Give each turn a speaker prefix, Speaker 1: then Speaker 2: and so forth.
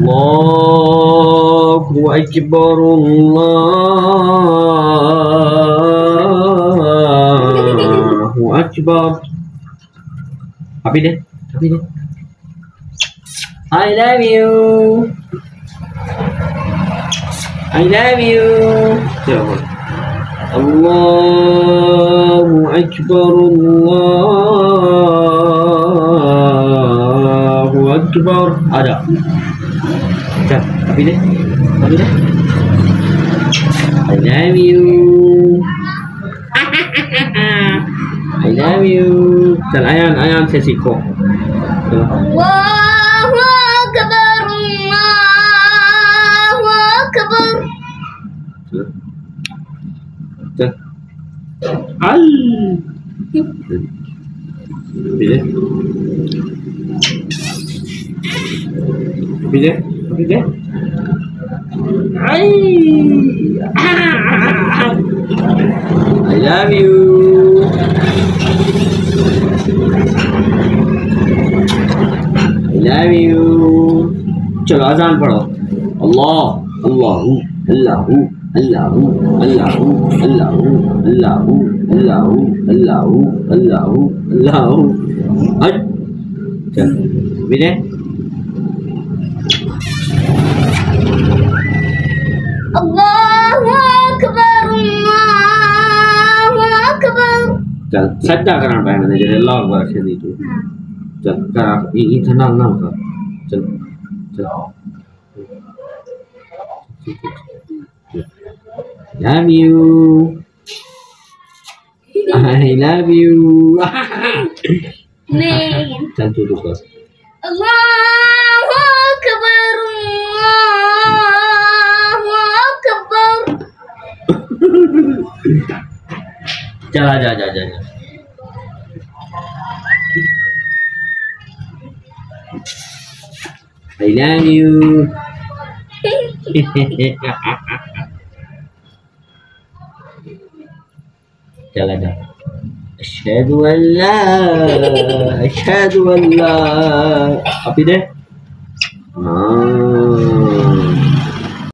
Speaker 1: Allahu Akbar, Allahu Akbar. Api deh. I love you. I love you. Allahu Akbar, Allahu Akbar. Ada. Dah, api deh. I love you. I love you. Chal Ayan sesiko.
Speaker 2: Allahu Akbar, Allahu Akbar.
Speaker 1: Chal. Al. Api deh. I love you. I love you. चलो अजान पढ़ो. अल्लाह अल्लाहु अल्लाहु अल्लाहु अल्लाहु अल्लाहु अल्लाहु अल्लाहु अल्लाहु अल्लाहु अल्लाहु. चल विनय.
Speaker 2: Allahu Akbar, Allahu Akbar.
Speaker 1: चल सज्जा करना पाएगा ना जरे अल्लाह अकबर से दी तू. चल कर इधर नाम कर. चल love you. I love you.
Speaker 2: Nih.
Speaker 1: चल तू कर.
Speaker 2: Allahu Akbar, Allahu Akbar.
Speaker 1: चला जा. I love you. चला जा. अशहदु अल्लाह अभी दे. हाँ